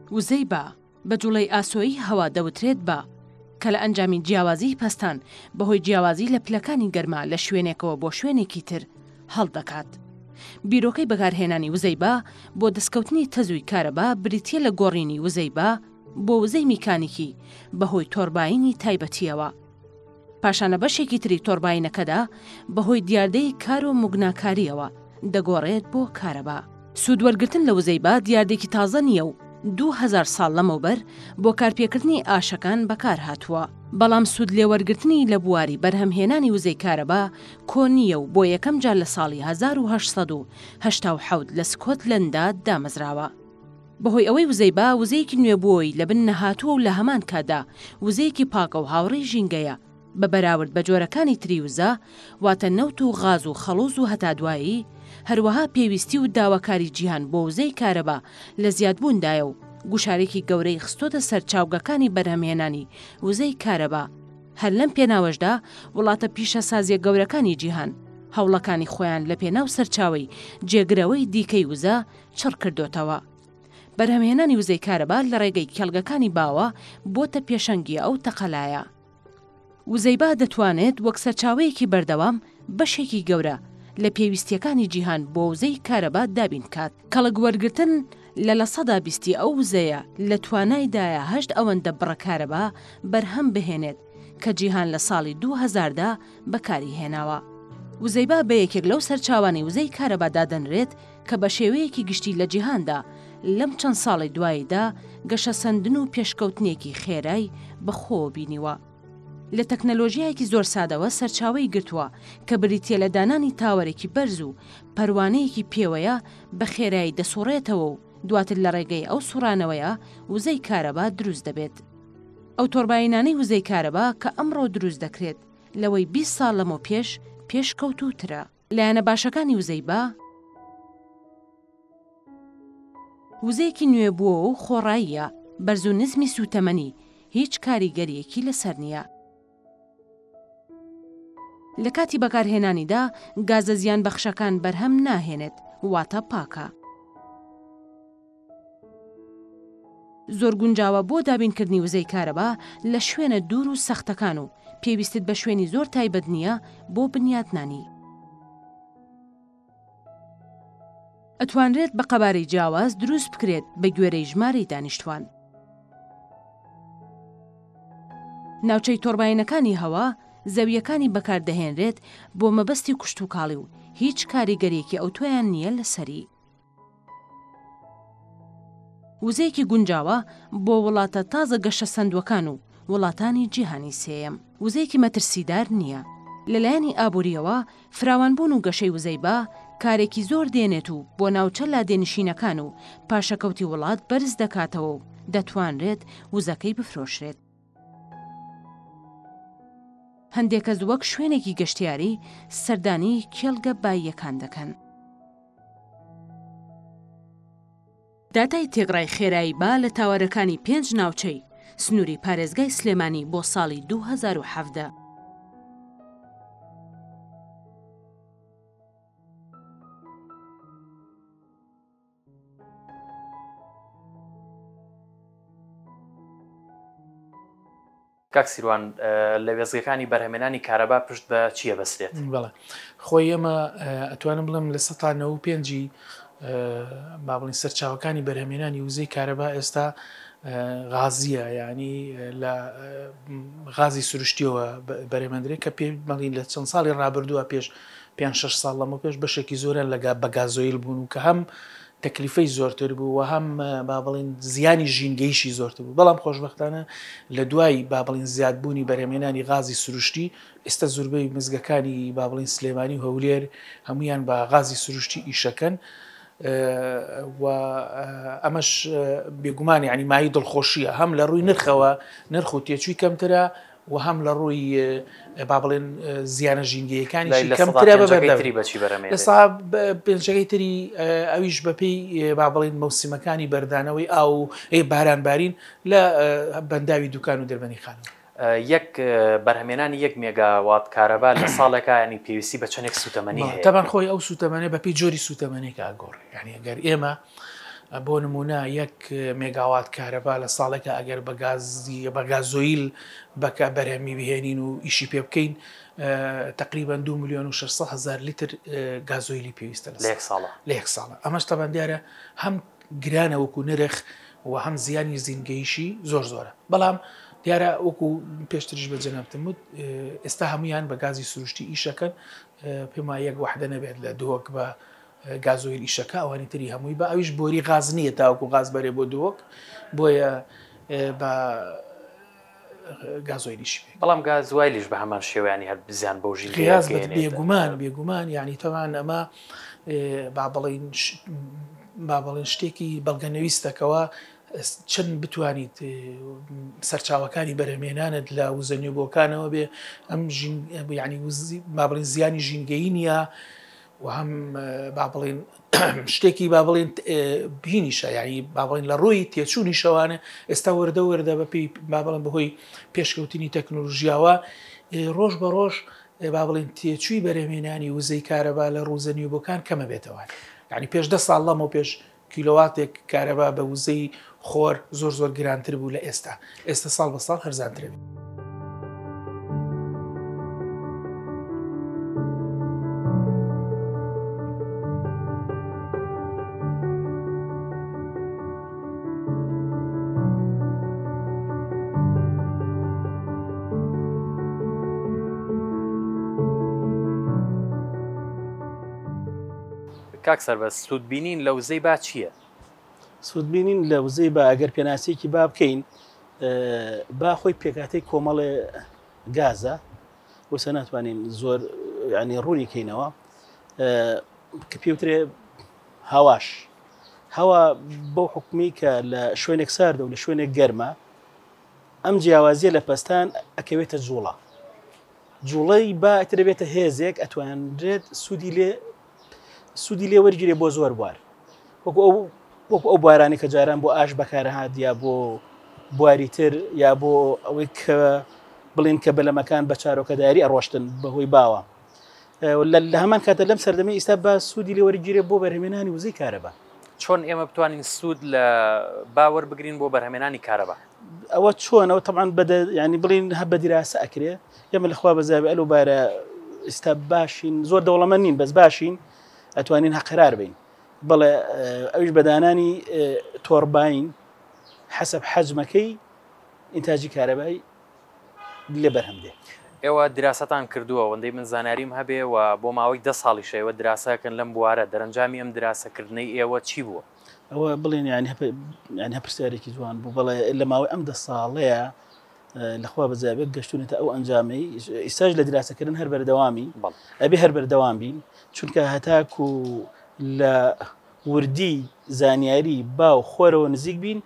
وزەی بە بە جوڵەی ئاسۆیی هەوا دەوترێت بە کە لە ئەنجامی جیاوازی پەستان بەهۆی جیاوازی لە پلەکانی گەرما لە شوێنێکەوە بۆ شوێنێکی تر هەڵدەکات. بیرۆکەی بەکارهێنانی وزەی بە بۆ دەستکەوتنی تەزووی کارەبا بریتیە لە گۆڕینی وزەی بە بۆ وزەی میکانیکی بەهۆی تۆرباینی تایبەتیەوە. پاشانە بەشێکی تری تۆرباینەکەدا بەهۆی دیاردەی کار و موگناکاریەوە دەگۆڕێت بۆ کارەبا. سوودوەرگرتن لە وزەی بە دیاردێکی تازە نییە و 2000 ساڵ لەمەوبەر بۆ کارپێکردنی ئاشەکان بەکار هاتووە. بەڵام سوود لێوەرگرتنی لە بواری بەرهەمهێنانی وزەی کارەبا کۆنیە و بۆ یەکەم جار لە ساڵی 1887 لە سکۆتلەندا دامەزراوە. بەهۆی ئەوەی وزەی بە وزەیەکی نوێبووەی لە بن نەهاتووە و لە هەمان کادا وزەیەکی پاکە و هاوڕێی ژینگەیە بە بەراورد بە جۆرەکانی تری وزە واتە نەوت و غاز و خەڵوز و هەتا دوایی هەروەها پێویستی و داواکاری جیهان بۆ وزەی کارەبا لە زیادبووندایە و گوشارێکی گەورەی خستۆتە سەر چاوگەکانی بەرهەمهێنانی وزەی کارەبا. هەر لەم پێناوەشدا وڵاتە پیشەسازیە گەورەکانی جیهان هەوڵەکانی خۆیان لە پێناو سەرچاوی جێگرەوەی دیکەی وزە چڕ کردوتەوە. بەرهەمهێنانی وزەی کارەبا لە ڕێگەی کێڵگەکانی باوە بۆتە پێشەنگی ئەو تەقەلایە. وزەی بە دەتوانێت وەک سەرچاوەیەکی بەردەوام بەشێکی گەورە لە پێویستیەکانی جیهان بۆ وزەی کارەبا دابین کات. کەڵک وەرگرتن لە سەدا بیستی ئەو وزەیە لە توانایدایە 8 ئەوەندە بڕە کارەبا بەرهەم بهێنێت کە جیهان لە ساڵی 2000دا بەکاری هێناوە. وزەی بە یەکێک لەو سەرچاوانی وزەی کارەبا دادەنرێت کە بە شێوەیەکی گشتی لە جیهاندا لەم چەند ساڵی دواییدا گەشە سەندن و پێشکەوتنێکی خێرای بەخۆ بینیوە. لە تەکنەلۆژیایەکی زۆر سادەوە سەرچاوەی گرتووە کە بریتیە لە دانانی تاوەرێکی بەرز و پەروانەیەکی پێوەیە بە خێرایی دەسوڕێتەوە و دواتر لە ڕێگەی ئەو سوڕانەوەیە وزەی کارەبا دروست دەبێت. ئەو تۆرباینانەی وزەی کارەبا کە ئەمڕۆ دروست دەکرێت لەوەی 20 ساڵ لەمە پێش کەوتوترە. لایەنە باشەکانی وزەی بە وزەیەکی نوێبووە و خۆڕاییە، بەرز و نزمی سوتەمەنی هیچ کاریگەریەکی لەسەر نییە. لە کاتی بەکارهێنانیدا گازە زیان بەخشەکان بەرهەم ناهێنێت واتە پاکە. زۆر گونجاوە بۆ دابینکردنی وزەی کارەبا لە شوێنە دوور و سەختەکان و پێویستت بە شوێنی زۆر تایبەت نییە بۆ بنیاتنانی. ئەتوانرێت بە قەبارەی جیاواز دروست بکرێت بە گوێرەی ژمارەی دانیشتوان. ناوچەی تۆرباینەکانی هەوا زەویەکانی بەکاردەهێنرێت بۆ مەبەستی کوشت و کاڵی و هیچ کاریگەریەکی ئەوتۆیان نییە لەسەری. وزەیەکی گونجاوە بۆ وڵاتە تازە گەشە سندوەکان و وڵاتانی جیهانی سێیەم. وزەیەکی مەترسیدار نییە. لەلایەنی ئابوووریەوە فراوانبوون و گەشەی وزەی بە کارێکی زۆر دێنێت و بۆ ناوچە لادێنشینەکان و پاشەکەوتی وڵات بەرز دەکاتەوە و دەتوانرێت وزەکەی بفرۆشرێت. هەندێک کەس وەک شوێنێکی گەشتیاری سەردانی کێڵگە باییەکان دەکەن. داتای تێگڕای خێرایی با لە تاوەرەکانی 5 ناوچەی سنووری پارێزگای سلێمانی بۆ ساڵی 2017. کاک سیروان لە وێزگەکانی بەرهەمێنانی کارەبا پشت بە چییە بەسرێت؟ بەڵێ خۆی ئێمە ئەتوانم بڵم لە 95 با بڵین سەرچاوەکانی بەرهەمێنانی وزەی کارەبا ئێستا غازیە، ینی لە غازی سروشتیەوە بەرهەمەندرێت کە پێ بڵین لە چەند ساڵی ڕابردووە پێش 5-6 ساڵ لەمە پێش بەشێکی زۆرە لە بە گازۆیل بوون و کە هەم تەکلیفەی زۆرتر بوو و هەم با بڵین زیانی ژینگەیشی زۆرتر بوو. بەڵام خۆشبەختانە لە دوای با بڵین زیادبوونی بەرهەمێنانی غازی سروشتی ئێستا زۆربەی مزگەکانی با بڵین سلێمانی و هەولێر هەمویان بە غازی سروشتی ئیشەکەن و ئەمەش بێگومان ینی مای دڵخۆشیە، هەم لە ڕووی نرخەوە نرخ و تێچووی کەمترە و هەم لە ڕووی با بڵێن زیانە ژینگەیەکانیشی کەمترە لەسا پێنجەکەی تری ئەویش بەپێی با بڵێن مەوسیمەکانی بەردانەوەی ئاو بارانبارین لە بەنداوی دوکان و دەربەنی خانەوە. یەک بەرهەمێنانی 1 مێگاوات کارەبا لە ساڵێکە ینی پێویستی بە چەندێک سوتەمەنی هەیە. تەبەن خۆی ئەو سوتەمەنێ بەپێی جۆری سوتەمەنێک ئاگۆڕ، یعنی ئەگەر ئێمە بۆ نمونە 1 مێگاوات کارەبا لە ساڵێکە ئەگەر بە گازۆیل بەکە بەرهەمی بهێنین و ئیشی پێ بکەین تقریبا 2,600,000 لیتر گازۆیلی پێویستە لە 1 ساڵە. ئەمەش تەبەن دیارە هەم گرانە وەکو نرخ و هەم زیانی زیینگەیشی زۆر زۆرە. بەڵام دیارە وەکو پێشتریش بە جەنابتم وت ئێستا هەمویان بە گازی سروشتی ئیشەکەن پێم وایە 1 وحدە نەبێت لە دۆک بە گازۆیل ئیشەکە ئەوانی تری هەمووی بە ئەویش بۆری غاز نییە تاوەکو غاز بەرێ بۆ دۆک بۆیە بە گازۆیلیشی بەڵام گازوایلیش بە هەمان شێوەیانی هەر بزیان بەو ژین غاز بێگومان یعنی تەوان ئەمە با بەڵێن شتێکی بەڵگەنەویستەکەەوە چەند بتوانیت سەرچاوەکانی بەرهەمێنانت لە وزە نوێبووەکانەوە بێ ئەم ینی با بڵێن زیانی ژینگەیی نیە و هەم با بڵێن شتێکی با بڵێن بینیشە یعنی با بڵێن لە ڕووی تێچوونی شەوانە ئێستا وەردە بەپی با بڵێن بەهۆی پێشکەوتنی تەکنۆلۆژیاوە ڕۆژ بە ڕۆژ با بڵێن تێچووی بەرهەمێنانی وزەی کارەبا لە ڕووزە نوێبووەکان کەمە بێتەوە. یعنی پێش 10 ساڵ لەمەوە پێش کیلۆواتێک کارەبا بە وزەی خۆر زۆر گرانتر بوو لە ئێستا ساڵ بە ساڵ هەرزانترێت. کاک سەربەز سودبینین لە وزەی با چییە؟ سودبینین لە وزەی با ئەگەر پێناسیێکی با بکەین با خۆی پێکاتەی کۆمەڵێ گازە وسە ناتوانین زۆر ینی ڕوونی کەینەوە کە پێوترێ هەواش هەوا بەو حکومی کە لە شوێنێک ساردە و لە شوێنێک گەرمە ئەم جیاوازیە لە پەستان ئەکەوێتە جوڵەی با ئەترەبێتە هێزێک ئەتوانرێت سوودی لێ وەرگیرێ بۆ زۆر بوار وەکو ئەو بوارانی کە جاران بۆ ئاش بەکارەهات یا بۆ بواری تر یا بۆ ئەوەی کە بڵێن کە بەلەمەکان بە چارۆکەداری ئەڕۆشتن بەهۆی باوە لە هەمان کاتە لەم سەردەمە ئیستا با سوودی لێ وەرگیرێ بۆ بەرهەمێنانی وزەی کارەبا. چۆن ئێمە بتوانین سوود لە باوەڕ بگرین بۆ بەرهەمێنانی کارەبا؟ ئەوە چۆنەوە طبعاً ینی بڵین هە بە دیراسە ئەکرێ ئێمە لەخوا بەزاوی ئەلو بارە ئێستا باشین زۆر دەوڵەمەند نین بەس باشین ئەتوانین هەقرار بین بەڵێ ئەویش بەدانانی تۆربین حەسەب حەجمەکەی ئینتاجی کارەبایی لێ بەرهەمدێ. ئێوە دراستان کردووە وەندەی من زاناریم هەبێ و بۆ ماوەی 10 ساڵی شەوە دراسەکەن لەم بوارە دەرەنجامی ئەم دراسەکردنەی ئێوە چی بووە؟ ئەوە بڵێن ینی هەپرسیارێکی جوان بوو بەڵێ لە ماوەی ئەم 10 ساڵەیە لەخوا بەزابێت گەشتونێتە ئەو ئەنجامەی ئیساژ لە دراسەکردن هەر بەردەوامی ئەبێ هەر بەردەوام بین چونکە هەتاکو لە وردی زانیاری با و خۆرەوە نزیک بین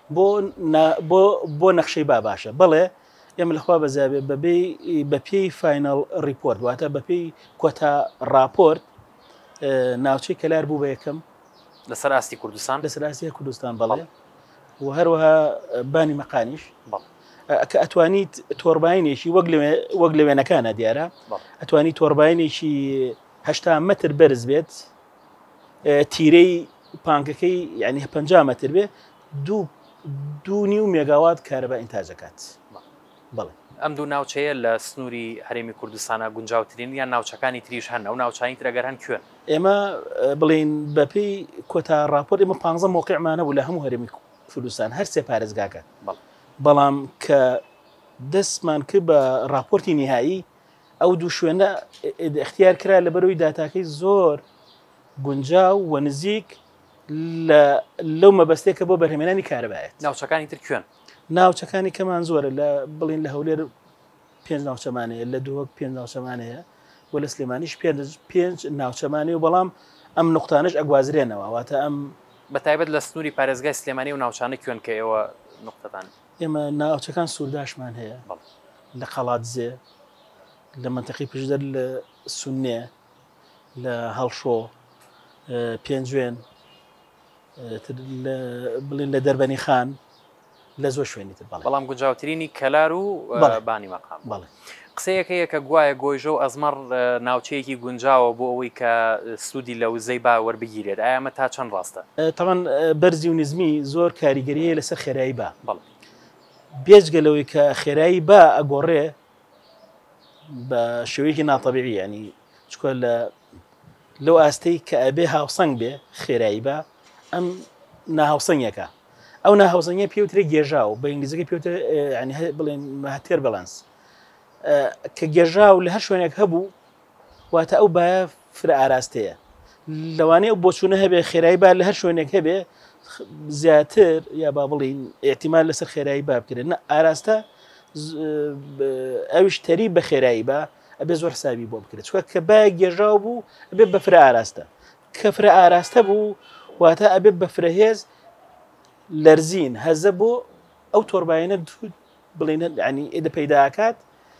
بۆ نەخشەی باشە بەڵێ ئێمە لەخوا بەزابێت بە پێی فاینەڵ ریپۆرت واتە بە پێی کۆتا راپۆرت ناوچەی کەلار بوو بە یەکەم لەسەر ئاستی کوردستان بەڵێ و هەروەها بانی مەقانیش کە ئەتوانیت تۆربینێکی وەک لە وێنەکانە دیارە ئەتوانی تۆربینێکی 80 متر بەرز بێت تیرەی پانکەکەی یعنی 50 متر بێ 2.5 مێگاوات کارەبا ئینتاجەکات. بەڵێ ئەم دوو ناوچەیە لە سنووری هەرێمی کوردستانە گونجاوترین یان ناوچەکانی تریش هەن ئەو ناوچانی ترەگەر هەن کوێن؟ ئێمە بڵین بەپێی کۆتا راپۆرت ئێمە 15 مۆقعمانە بوو لە هەموو هەرێمی کوردستان هەر سێ پارێزگاکە بەڵام کە دەستمان کرد بە راپۆرتی نهایی ئەو دوو شوێنە اختیار کرا لە بەرەوەی داتاکەی زۆر گونجاو و نزیک لەو مەبەستێکە بۆ بەرهەمێنانی کارەبایەت. ناوچەکانی تر کوێن؟ ناوچەکانی کەمان زۆرە لە بڵین لە هەولێر 5 ناوچەمانەیە لە دووەک 5 ناوچەمانەیە و لە سلێمانیش 5 ناوچەمانەیە و بەڵام ئەم نقطانش ئەگوازرێنەوە واتە ئەم بەتایبەت لە سنووری پارێزگای سلێمانی و ناوچانە کوێن کە ئێوە نقطەتان؟ ئێمە ناوچەکان سووداشمان هەیە لە قەڵاتزێ لە منتەقی پشدەر لە سونێ لە هەڵشۆ پێنجوێن بڵین لە دەربەنی خان لە زۆر شوێنی تر بەڵام گونجاوترینی کەلار و بانی مەقام. بەڵێ قسەیەکەیە کە گوایە گۆیژە و ئەزمەڕ ناوچەیەکی گونجاوە بۆ ئەوەی کە سوودی لە وزەی با وەربگیرێت ئایا ئەمە تا چەند ڕاستە؟ تەمان بەرزی و نزمی زۆر کاریگەریە لەسەر خێرایی با بێجگەلەوەی کە خێرایی با ئەگۆڕێ بە شێوەیەکی ناتەبیعی ینی چکۆ لەو ئاستەی کە ئەبێ هاوسەنگ بێ خێرایی با ئەم ناهاوسەنگەکە ئەو ناهاوسەنگە پێوترێ گێژا و بە ئینگلیزیەکە پێوتر ینی بڵێن مەهاتێر بەلانس کە گێژا و لە هەر شوێنێک هەبوو واتە ئەو بایە فرە ئاراستەیە لەوانەیە ئەو بۆچوونە هەبێ خێرایی با لە هەر شوێنێک هەبێ زیاتر یا با بڵین ئێحتیمال لەسەر خێرایی با بکرێت نە ئاراستە ئەویش تەری بە خێرایی با ئەبێ زۆر حسابی بۆ بکرێت چکە کە با گێژاو بوو ئەبێ بە فرە ئاراستە کە فرە ئاراستە بوو واتە ئەبێ بە فرەهێز لەرزین هەزە بۆ ئەو تۆربایەنە بڵێنە ینی ئێدە پەیداکات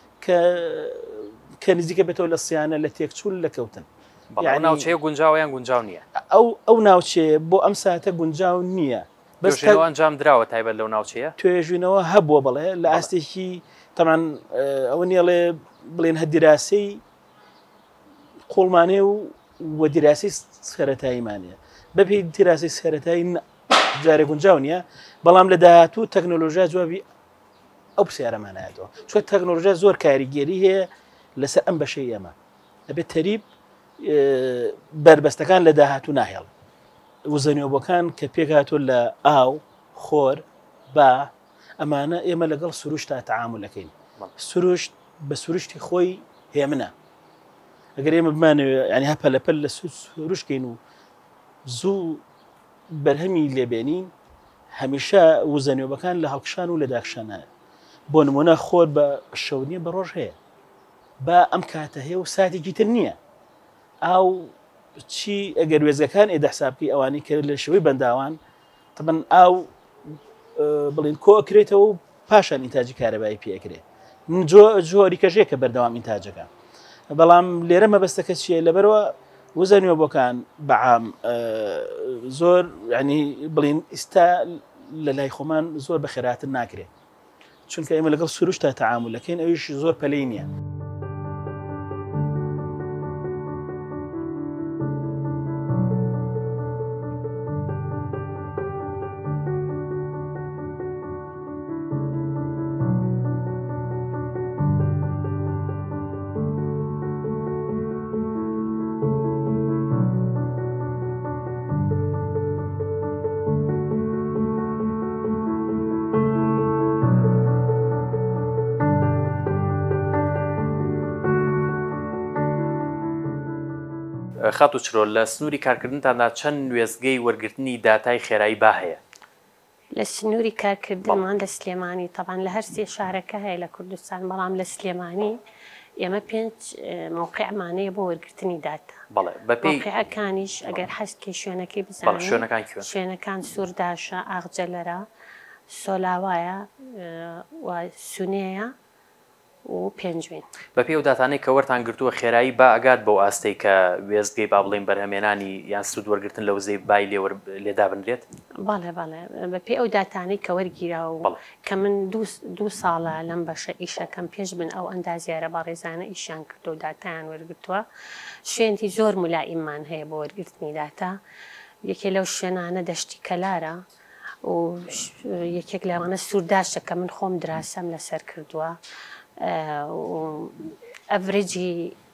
کە نزیکە بێتەوە لە سییانە لە تێکچوون لە کەوتن ناوچەیە گونجاویان گونجاو نییە ئەو ناوچێ بۆ ئەم ساتە گونجاو نییە بەس ئەنجام درراوە تایبەت لەو ناوچەیە توێژوینەوە هەبووە بڵێ لە ئاستێکی تەمان ئەوە نیەڵێ بڵێن هەدیراسی قوڵمانێ و دیراسی سەرەتاییمانەیە بەپی دیراسی سەرەتایی جارێ گونجاو نییە بەڵام لە داهاتوو تەکنۆلۆژیا جوابی ئەو پرسیارەمانایەتەوە چکە تەکنۆلۆژیا زۆر کاریگەری هەیە لەسەر ئەم بەشەی ئێمە ئەبێت تەریب بربەستەکان لە داهاتوو ناهێڵ وزەنیۆبەکان کە پێکهاتوو لە ئاو خۆر با ئەمانە ئێمە لەگەڵ سروشتا تەعاملەکەین سروشت بە سروشتی خۆی هێمنە ئەگەر ئێمە بمانەوێ ینی هەپە لەپەل لە سروشکەین و زوو بەرهەمی لێبێنین هەمیشە وزەنیۆبەکان لە هەڵکشان و لە داکشانە بۆ نمونە خۆر بە شەونیە بە ڕۆژ هەیە با ئەم کاتە هەیە و ساتێکی تر نییە ئاو چی ئەگەر وێزگەکان ئێدە حسابکەی ئەوانی کە لە شەوەی بەنداوان تەبەن ئاو بڵین کۆکرێتەوە و پاشان ئینتاجی کارەبایی پێکرێت جۆری کەژەیە کە بەردەوام ئینتاجەکە بەڵام لێرە مەبەستەکە چییە لەبەرەوە وزەنیۆبەکان بەعام زۆر ینی بڵین ئێستا لە لای خۆمان زۆر بە خێراتر ناکرێت چونکە ئێمە لەگەڵ سروشتا تەعاملەکەین ئەویش زۆر پەلەی نییە خات و چرۆ لە سنووری کارکردنتاندا چەند وێزگەی وەرگرتنی داتای خێرایی با هەیە؟ لە سنووری کارکردنمان لە سلێمانی تەبان لە هەر سێ شارەکە هەیە لە کوردستان بەڵام لە سلێمانی ئێمە 5 موقعمانەیە بۆ وەرگرتنی داتا موقعەکانیش ئەگەر حەستکەی شوێنەکەی بزانین شوێنەکان سوورداشە ئاغجەلەرە سۆلاوایە و سونەیە و پێنجوین بەپێ و داتانەی کە وەرتان گرتووە خێرایی با ئەگات بەو ئاستەی کە وێزگەی با بڵێن بەرهەمێنانی یان سوود وەرگرتن لە وزەی بای لێدا بنرێت بەڵێ بەپێ ئەو داتانەی کە وەرگیراوە کە من دوو ساڵە لەم بەشە ئیشەکەم پێش بن ئەو ئەندازیارە بە ڕێزانە ئیشیان کردو و داتایان وەرگرتووە شوێنی زۆر مولائیممان هەیە بۆ وەرگرتنی داتا یەکێ لەو شوێنانە دەشتی کەلارە و یەکێک لەوانە سوورداشە کە من خۆم دراسەم لەسەر کردووە ئەڤرێجی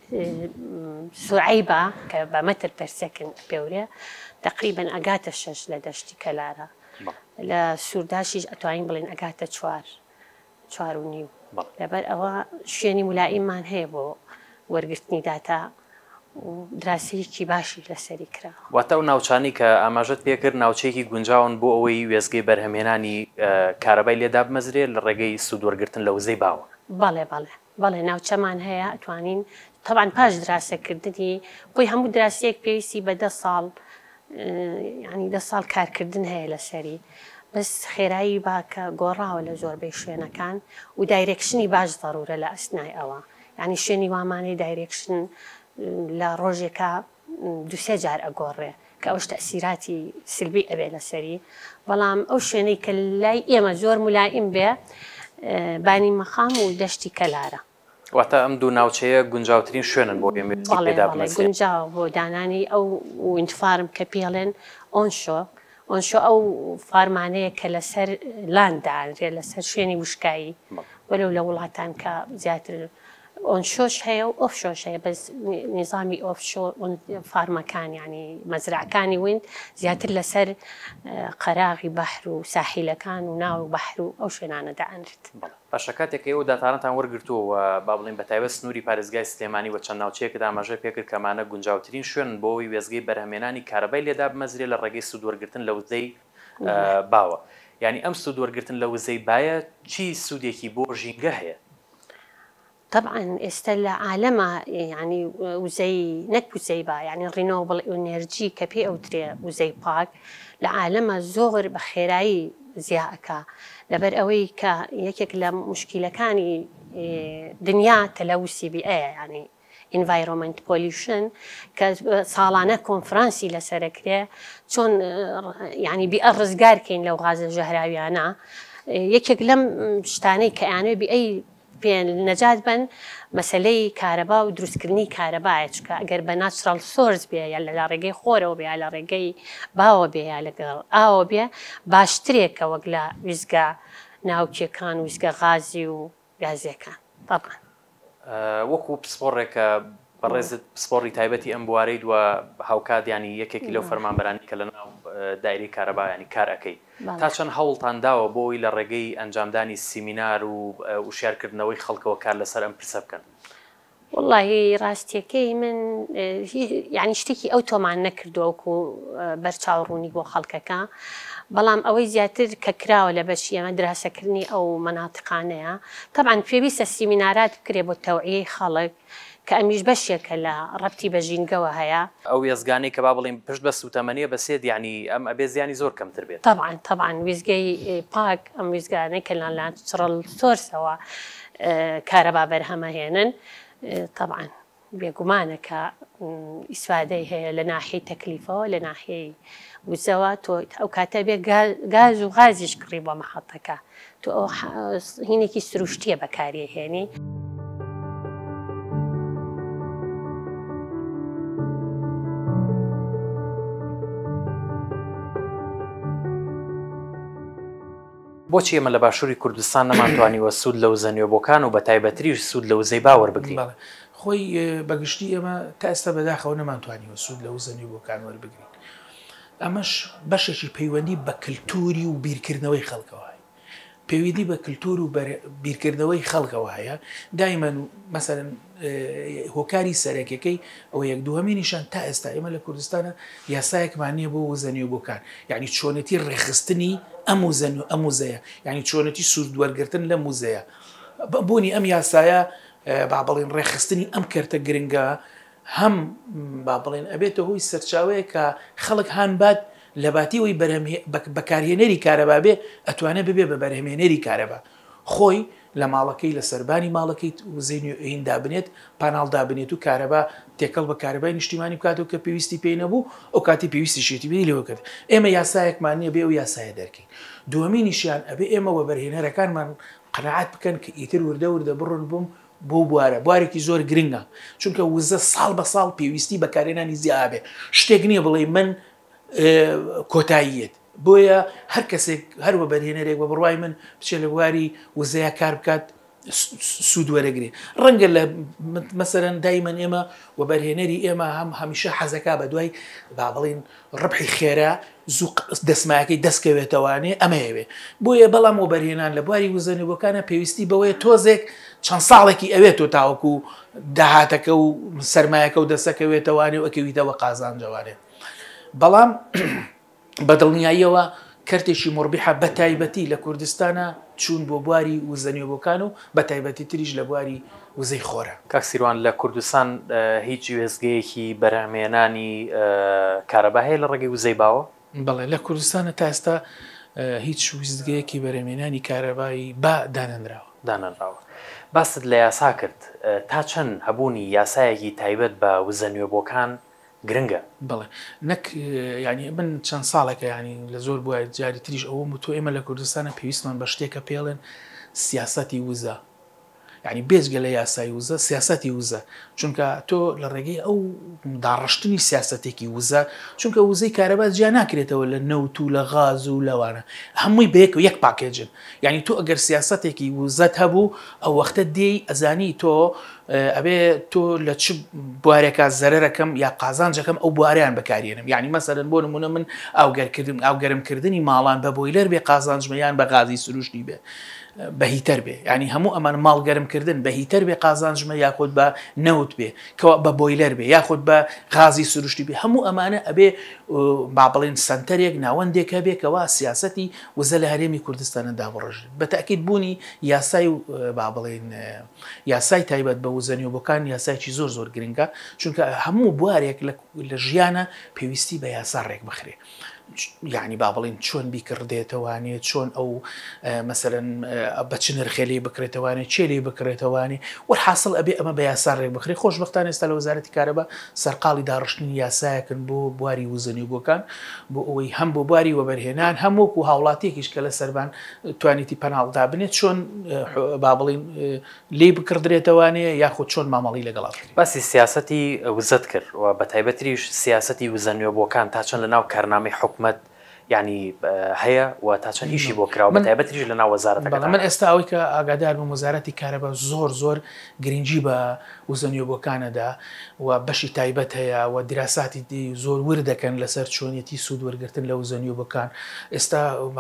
سوعەی با کە بە مەتر پەرسەکن پێورێ تقریبن ئەگاتە 6 لە دەشتی کەلارە لە سوورداشیش ئەتوانین بڵێن ئەگاتە 4.5 لەبەر ئەوە شوێنی مولائیممان هەیە بۆ وەرگرتنی داتا و دراسەیەکی باشی لەسەری کرا واتە ئەو ناوچانی کە ئاماژەت پێکرد ناوچەیەکی گونجاون بۆ ئەوەی وێزگەی بەرهەمێنانی کارەبای لێدا بمەزرێت لە ڕێگەی سوود وەرگرتن لە وزەی باوە بەڵێ ناوچەمان هەیە ئەتوانین تەبان پاش دراسەکردنی بۆی هەموو دراسەیەک پێویستی بە 10 ساڵ ینی 10 ساڵ کارکردن هەیە لەسەری بەس خێرایی باکە گۆڕاوە لە زۆربەی شوێنەکان و دایرێکشنی باش ضرورە لە ئەسنای ئەوە ینی شوێنی وامانەی دایرێکشن لە ڕۆژێکە 2-3 جار ئەگۆڕێ کە ئەوش تەسیراتی سلبی ئەبێ لەسەری بەڵام ئەو شوێنەی کە لای ئێمە زۆر مولائیم بێ بانی مەخام و دەشتی کەلارە واتە ئەم دوو ناوچەیە گونجاوترین شوێنن بۆ گونجاو بۆ دانانی ئەو وینفارم کە پێڵێن ئۆنشۆ ئەو فارمانەیە کە لەسەر لاندداێ لەسەر شوێنی وشکایی وەلو لە وڵاتان کە زیاتر ئۆنشۆش هەیە و ئۆفشۆش هەیە بەس نظامی ئۆفشۆ فارمەکان ینی مەزرعەکانی وین زیاتر لەسەر قەراغی بەحر و ساحیلەکان و ناو بەحر و ئەو شوێنانە دائەنرێت. باشە کاتێک ئێوە داتانەتان وەرگرتووە با بڵین بە تایبەت سنووری پارێزگای سلێمانی و چەند ناوچەیەکدا ئاماژە پێکرد کەمانە گونجاوترین شوێن بۆەوەی وێزگەی بەرهەمێنانی کارەبای لێدا بمەزرێ لە ڕێگەی سوودوەرگرتن لە وزەی باوە. یعنی ئەم سوودوەرگرتن لە وزەی باە چی سوودێکی بۆ ژینگە هەیە؟ طبعا ئێستا لە عالەمە ینی وزەی نەک وزەی با ینی ڕینۆڤڵ ئێنەرجی کە پێ ئەوترێ وزەی پاک لە عالەمە زۆر بە خێرایی زیاکە لەبەر ئەوەی کە یەکێک لە مشکیلەکانی دنیا تەلەوسی بیئەیە ینی environment pollution کە ساڵانە کۆنفرانسی لەسەرەکرێ چۆن ینی بیئە ڕزگارکەین لەو غازە ژەهراویانە یەکێک لەم شتانەی کە یانوێ بیئەی پێن نەجات بن مەسلەی کارەبا و دروستکردنی کارەبایە چکە ئەگەر بە ناتچرال سۆرس بێ یا لە ڕێگەی خۆرەوە بێ لە ڕێگەی باوە بێ یا لەگەڵ ئاوە بێ باشترێکە وەک لە ویزگە ناوکیەکان ویزگە غازی و گازیەکان طبعا وەکو پسپۆڕێکە بەڕێزت پسپۆڕی تایبەتی ئەم بوارەی دووە هاوکات ینی یەکێکی لەو فەرمانبەرانی کە لە ناو دایری کارەبا ینی کار ئەەکەی تا چەند هەوڵتان داوە بۆی لە ڕێگەی ئەنجامدانی سیمینار و وشارکردنەوەی خەڵکەوە کار لەسەر ئەم پرسە بکەن؟ واللهی ڕاستیەکەی من ینی شتێکی ئەو تۆمان نەکردووەکو بەرچاوڕوونی بۆ خەڵکەکە بەڵام ئەوەی زیاتر کە کراوە لە بەشی ئەمە دراسەکردنی ئەو مەناتقانەیە طبعا پێویستە سیمینارات بکرێ بۆ تەوعیەی خەڵک کە ئەمیش بەشێکە لە ڕەبتی بە ژینگەوە هەیە ئەو وێزگانەی کە با بڵێن پشت بە سوتەمەنیە بەسێت ینی ئەم ئەبێ زیانی زۆر کەمتر بێت. طبعا ویزگەی پاک ئەم ویزگانەی کە لەلات چڕڵ سۆرسەوە کارەبا بەرهەمەهێنن طبعا بێگومانە کە ئیسفادەی هەیە لە ناحیەی تەکلیفەوە لە ناحیەی وزەوە تۆ ئەو کاتە بێ گاز و غازیش کڕی بۆ مەحەڵتەکە تۆ ئەو هینێکی سروشتیە بەکاری هێنی. بۆچی ئێمە لە باشووری کوردستان نەمانتوانیوە سوود لە وزە نوێبووەکان و بە تایبەتریش سوود لە وزەی با وەربگرین؟ خۆی بەگشتی ئێمە تا ئێستا بەداخەوە نەمانتوانیوە سوود لە وزە نوێبووەکان وەربگرین. ئەمەش بەشێکی پەیوەندی بە کللتوری و بیرکردنەوەی خەڵکەوە هەیە. پەیوەندی بە کللتور و بیرکردنەوەی خەڵکەوە هەیە دایمەن مەسەرەن هۆکاری سەرەکیەکەی ئەو یەک دووەمینیشان تا ئێستا ئێمە لە کوردستانە یاسایەکمان نییە بۆ وزە نوێبووەکان یعنی چۆنەتی ڕێخستنی ئەم وزەیە یعنی چۆنەتی سوودوەرگرتن لە موزەیە بۆنی ئەم یاسایە با بڵێن ڕێخستنی ئەم کەرتە گرنگە هەم با بڵێن ئەبێتە هۆی سەرچاوەیە کە خەڵک هاانبات لە باتیەوەی بەکارهێنەری کارەبا بێ ئەتوانێت ببێ بە بەرهەمێنەری کارەبا خۆی لە ماڵەکەی لە سەربانی ماڵەکەی وزەی دابنێت پاناڵ دابنێت و کارەبا تێکەڵ بە کارەبای نیشتیمانی بکاتەوە کە پێویستی پێی نەبوو ئەو کاتی پێویستی شێتی بێ لێوە کرد ئێمە یاسایەکمان نییە بێ و یاسایە دەرکەین. دووەمینیشیان ئەبێ ئێمە وە بەرهێنەرەکانمان قەنەعات بکەن کە ئیتر وردە بڕۆن بووم بۆ بوارێکی زۆر گرنگە چونکە وزە ساڵ بە ساڵ پێویستی بەکارهێنانی زیابێ شتێک نییە بڵێ من کۆتاییت بۆیە هەر کەسێک هەروە بەرهێنەرێک بە بڕوای من بچێت لە بواری وزەیە کار بکات سوود وەرەگرێ ڕەنگە لە مەسەرەن دایمەن ئێمە و بەرهێنەری ئێمە هەمیشە حەزەکە بە دوای با بڵین ڕبحی خێرا زوو دەسمایەکەی دەستکەوێتەوانێ ئەمەیەوێ بۆیە بەڵام و بەرهێنان لە بواری وزە نوێبووەکانە پێویستی بەوەیە تۆزێک چەند ساڵێکی ئەوێت و تاوەکو داهاتەکە و سەرمایەکە و دەسەکەوێتەوانێ و ئەکەویتەوە قازانجەوانێ بەڵام بەدڵنیاییەوە کەرتێکی مربحە بە تایبەتی لە کوردستانە چوون بۆ بواری وزە نوێبووەکان و بە تایبەتی تریش لە بواری وزەی خۆرە. کاک سیروان لە کوردستان هیچ وێزگەیەکی بەرهەمێنانی کارەبا هەیە لە ڕێگەی وزەی باوە؟ بەڵێ لە کوردستانە تا ئێستا هیچ ویزگەیەکی بەرهەمێنانی کارەبایی با دانەنراوە. باست لە یاسا کرد تا چەند هەبوونی یاسایەکی تایبەت بە وزە نوێبووەکان گرنگە؟ بڵێ نەک ینی من چەند ساڵێکە ینی لە زۆر بووە جاری تریش ئەوە تۆ ئێمە لە کوردستانە پێویستمان بە شتێکە پێڵێن سیاسەتی وزە یعنی بێجگە لە یاسای وزە سیاسەتی وزە چونکە تۆ لە ڕێگەی ئەو داڕشتنی سیاسەتێکی وزە چونکە وزەی کارەبا جیا ناکرێتەوە لە نەوت و لە غاز و لەوانە هەمووی بەیەک و یەک پاکێجن یعنی تۆ ئەگەر سیاسەتێکی وزەت هەبوو ئەو وەختە دێی ئەزانی تۆ ئەبێ تۆ لە چ بوارێکە زەرەرەکەم یا قازانجەکەم ئەو بوارەیان بەکارێنم یعنی مەسەرەن بۆ نمونە من ئاوگەرمکردنی ماڵان بە بۆیلەر بێ قازانجمەیان بە غازی سروشتی بێ بەهیتەر بێ ینی هەموو ئەمان ماڵگەرمکردن بە هیتەر بێ قازانجمە یاخود بە نەوت بێ کەوا بە بۆیلەر بێ یاخود بە غازی سروشتی بێ هەموو ئەمانە ئەبێ با بڵێن سنتەرێک ناوەندێکە بێ کەوا سیاسەتی وزە لە هەرێمی کوردستانە دابڕژن بە تاکید بوونی یاسای با بڵێن یاسای تایبەت بە وزەنیۆبەکان یاسایکی زۆر زۆر گرنگە چونکە هەموو بوارێک لە ژیانە پێویستی بە یاسا ڕێک بخرێ یعنی با بڵین چۆن بیکردێتەوانێت چۆن ئەو مەسەرەن بە چ نرخێلی بکرێتەوانێت چێلی بکرێتەوانێ وەرحاصل ئەبێ ئەمە بە یاسا ڕێک بخرێ خۆشبەختانە ئێستا لە وەزارەتی کارەبا سەرقاڵی داڕشتنی یاسایەکن بۆ بواری وزەنیۆبەکان بۆ ئەوەی هەم بۆ بواری وەبەرهێنان هەمووکو هاوڵاتیەکیش کە لە سەربان توانیتی پەناڵدا بنێت چۆن با بڵین لێ بکردرێتەوانێ یاخود چۆن مامەڵی لەگەڵا باسی سیاسەتی وزەت کرد و بە تایبەتریش سیاسەتی وزەنیۆبەکان تا چەند لەناو کارنامەی حکومەت یعنی هەیە و تا چەند ئیشی بۆ کراوە بە تایبەتریش لەناو وەزارەتەکان من ئێستا ئەوەی کە ئاگادار بم وەزارەتی کارەبا زۆر گرنگی بە وزەنیۆبەکانەدا و بەشی تایبەت هەیە و دراساتی دی زۆر وردەکەن لەسەر چۆنیەتی سوود وەرگرتن لە وزەنیۆبەکان ئێستا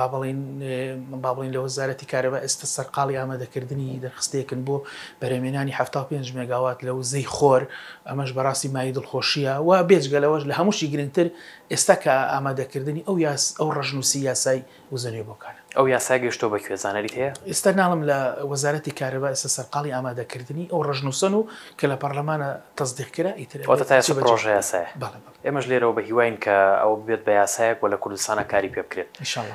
با بڵین لە وەزارەتی کارەبا ئێستا سەرقاڵی ئامادەکردنی دەرخستەیەکن بۆ بەرهەمێنانی 75 مێگاوات لە وزەی خۆر ئەمەش بەڕاستی مای دڵخۆشیە و بێجگە لەوەش لە هەمووشی گرنگتر ئێستا کە ئامادەکردنی ئەو ڕژنووسی یاسای وزەنیۆبەکانە ئەو یاسای گەشتۆ بە کوێزانەریت هەیە ئێستا ناڵم لە وەزارەتی کارەبا ئێستا سەرقاڵی ئامادەکردنی ئەو ڕژنووسن و کە لە پەرلەمانە تەصدیقکرا ئیتر پرۆژە یاسایە ئێمەش لێرەوە بە هیواین کە ئەو بێت بە یاسایەک و لە کوردستانە کاری پێ بکرێت ئینشاءڵڵا.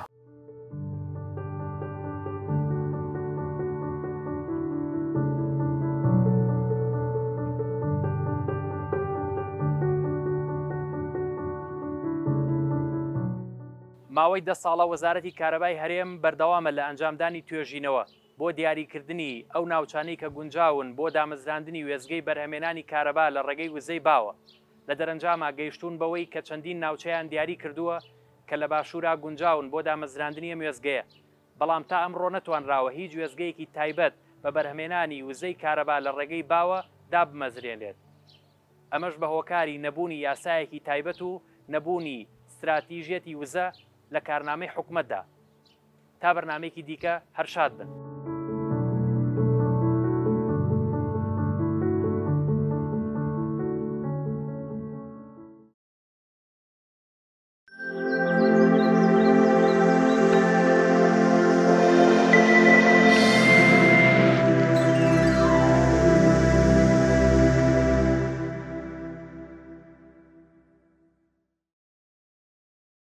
ماوەی 10 ساڵە وەزارەتی کارەبای هەرێم بەردەوامە لە ئەنجامدانی توێژینەوە بۆ دیاریکردنی ئەو ناوچانەی کە گونجاون بۆ دامەزراندنی وێزگەی بەرهەمێنانی کارەبا لە ڕێگەی وزەی باوە لە دەرەنجامە گەیشتون بەوەی کە چەندین ناوچەیان دیاری کردووە کە لە باشوورا گونجاون بۆ دامەزراندنی ئەم وێزگەیە بەڵام تا ئەمڕۆ نەتوانراوە هیچ وێزگەیەکی تایبەت بە بەرهەمێنانی وزەی کارەبا لە ڕێگەی باوە دابمەزرێنێت ئەمەش بە هۆکاری نەبوونی یاسایەکی تایبەت و نەبوونی استراتیژیەتی وزە لە کارنامەی حکومەتدا تا بەرنامەیەکی دیکە هەرشاد بن.